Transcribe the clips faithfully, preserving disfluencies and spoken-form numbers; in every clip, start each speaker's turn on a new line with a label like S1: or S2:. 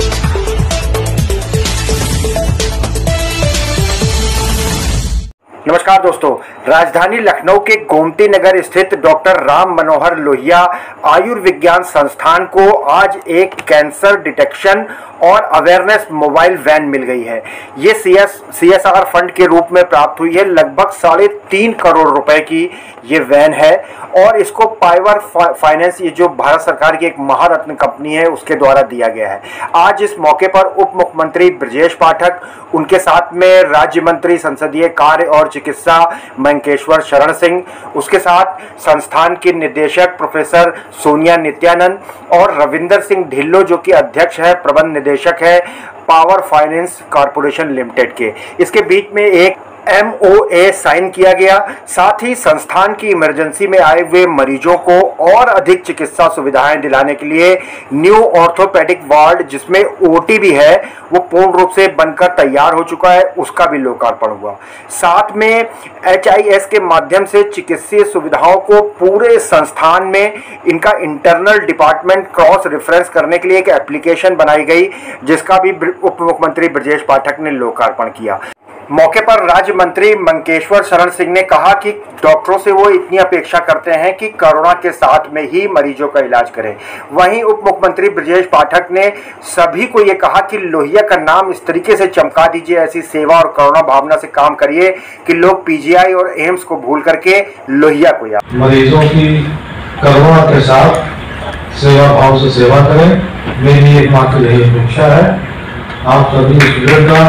S1: नमस्कार दोस्तों, राजधानी लखनऊ के गोमती नगर स्थित डॉक्टर राम मनोहर लोहिया आयुर्विज्ञान संस्थान को आज एक कैंसर डिटेक्शन और अवेयरनेस मोबाइल वैन मिल गई है। ये सीएस सीएसआर फंड के रूप में प्राप्त हुई है। लगभग साढ़े तीन करोड़ रुपए की ये वैन है और इसको पाइवर फाइनेंस, ये जो भारत सरकार की एक महारत्न कंपनी है, उसके द्वारा दिया गया है। आज इस मौके पर उप मुख्यमंत्री ब्रजेश पाठक, उनके साथ में राज्य मंत्री संसदीय कार्य और चिकित्सा मंकेश्वर शरण सिंह, उसके साथ संस्थान के निदेशक प्रोफेसर सोनिया नित्यानंद और रविंदर सिंह ढिल्लो, जो कि अध्यक्ष है, प्रबंध निदेशक है पावर फाइनेंस कॉर्पोरेशन लिमिटेड के। इसके बीच में एक एमओए साइन किया गया। साथ ही संस्थान की इमरजेंसी में आए हुए मरीजों को और अधिक चिकित्सा सुविधाएं दिलाने के लिए न्यू ऑर्थोपेडिक वार्ड, जिसमें ओटी भी है, वो पूर्ण रूप से बनकर तैयार हो चुका है, उसका भी लोकार्पण हुआ। साथ में एचआईएस के माध्यम से चिकित्सीय सुविधाओं को पूरे संस्थान में इनका इंटरनल डिपार्टमेंट क्रॉस रेफरेंस करने के लिए एक एप्लीकेशन बनाई गई, जिसका भी उप मुख्यमंत्री ब्रजेश पाठक ने लोकार्पण किया। मौके पर राज्य मंत्री मंकेश्वर शरण सिंह ने कहा कि डॉक्टरों से वो इतनी अपेक्षा करते हैं कि कोरोना के साथ में ही मरीजों का इलाज करें। वहीं उप मुख्यमंत्री ब्रजेश पाठक ने सभी को ये कहा कि लोहिया का नाम इस तरीके से चमका दीजिए, ऐसी सेवा और करुणा भावना से काम करिए कि लोग पीजीआई और एम्स को भूल करके लोहिया को याद।
S2: मरीजों की करुणा के साथ सेवा भाव से सेवा करें, मेरी एकमात्र यही अपेक्षा है। आप सभी स्टूडेंट का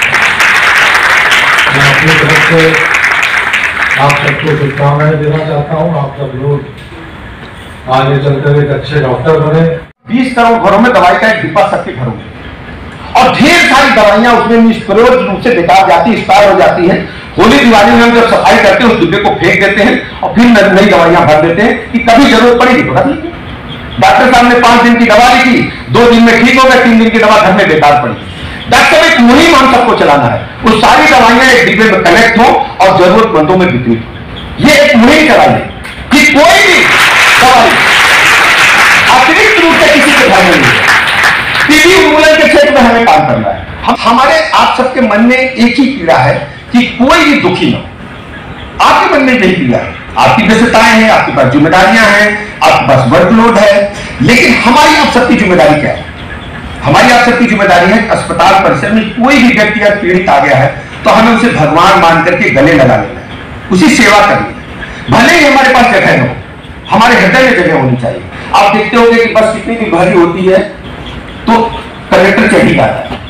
S2: मैं अपनी तरफ से आप सबको शुभकामनाएं देना चाहता हूँ। आप सब लोग आगे चलकर एक अच्छे डॉक्टर बने।
S3: बीस करोड़ घरों में दवाई का एक डिब्बा सबके घरों में, और ढेर सारी दवाइयां उसमें निष्प्रयोज रूप से बेकार जाती, एक्सपायर हो जाती हैं। होली दिवाली में हम जब सफाई करते हैं उस डिब्बे को फेंक देते हैं और फिर नई दवाइयां भर देते हैं कि कभी जरूरत पड़ेगी तो भर लीजिए। डॉक्टर साहब ने पांच दिन की दवा लिखी, दो दिन में ठीक हो गया, तीन दिन की दवा घर में बेकार पड़ी। डॉक्टर एक मुहिम हम सबको चलाना है, वो सारी दवाइयां एक डिब्बे में कलेक्ट हो और जरूरतमंदों में वितरित हो। ये एक मुहिम चलानी कि कोई भी दवाई अतिरिक्त रूप से किसी के घर में नहीं है। टीबी उन्मूलन के क्षेत्र में हमें काम करना है। हम हमारे आप सबके मन में एक ही पीड़ा है कि कोई भी दुखी न हो। आपके मन में यही पीड़ा है, आपकी व्यस्तताएं हैं, आपके पास जिम्मेदारियां हैं, आपके पास वर्कलोड है, लेकिन हमारी आप सबकी जिम्मेदारी क्या है? हमारी आप सबकी जिम्मेदारी है अस्पताल परिसर में कोई भी व्यक्ति या पीड़ित आ गया है तो हमें उसे भगवान मान करके गले लगा लेना है, उसी सेवा करनी है। भले ही हमारे पास जगह न हो, हमारे हृदय में जगह होनी चाहिए। आप देखते होंगे कि बस कितनी भी भरी होती है तो कलेक्टर चढ़ी जाता है।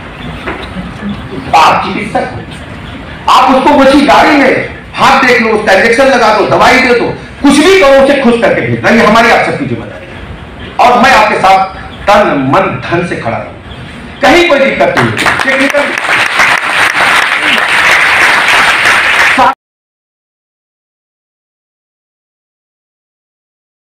S3: आप चिकित्सक, आप उसको वही गाड़ी में हाथ देख लो, उसका इंजेक्शन लगा दो, दवाई दे दो, कुछ भी करो, उसे खुश करके भेजना, ये हमारी आप सबकी जिम्मेदारी है। और मैं आपके साथ तन मन धन से खड़ा हूं, कहीं कोई दिक्कत नहीं है।